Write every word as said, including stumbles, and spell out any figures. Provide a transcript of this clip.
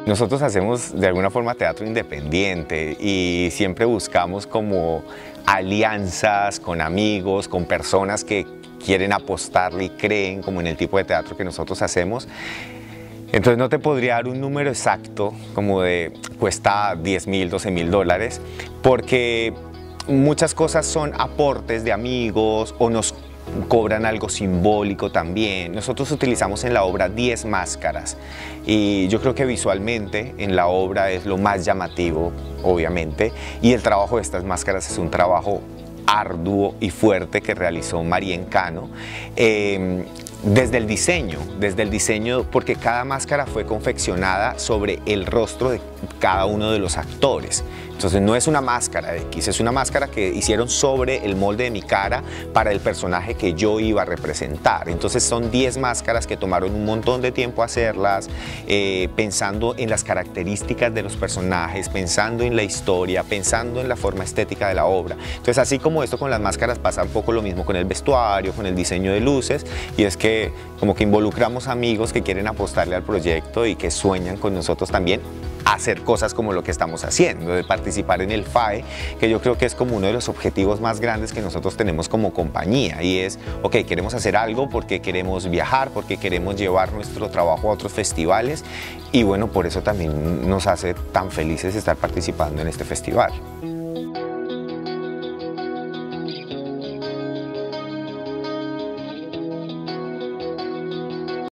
Nosotros hacemos de alguna forma teatro independiente y siempre buscamos como alianzas con amigos, con personas que quieren apostarle y creen como en el tipo de teatro que nosotros hacemos. Entonces no te podría dar un número exacto como de cuesta diez mil, doce mil dólares, porque muchas cosas son aportes de amigos o nos cobran algo simbólico también. Nosotros utilizamos en la obra diez máscaras y yo creo que visualmente en la obra es lo más llamativo, obviamente, y el trabajo de estas máscaras es un trabajo arduo y fuerte que realizó María Encano. Eh, Desde el diseño, desde el diseño, porque cada máscara fue confeccionada sobre el rostro de cada uno de los actores. Entonces no es una máscara de X, es una máscara que hicieron sobre el molde de mi cara para el personaje que yo iba a representar. Entonces son diez máscaras que tomaron un montón de tiempo hacerlas, eh, pensando en las características de los personajes, pensando en la historia, pensando en la forma estética de la obra. Entonces así como esto con las máscaras pasa un poco lo mismo con el vestuario, con el diseño de luces, y es que como que involucramos amigos que quieren apostarle al proyecto y que sueñan con nosotros también hacer cosas como lo que estamos haciendo, de participar en el F A E, que yo creo que es como uno de los objetivos más grandes que nosotros tenemos como compañía, y es, ok, queremos hacer algo porque queremos viajar, porque queremos llevar nuestro trabajo a otros festivales, y bueno, por eso también nos hace tan felices estar participando en este festival.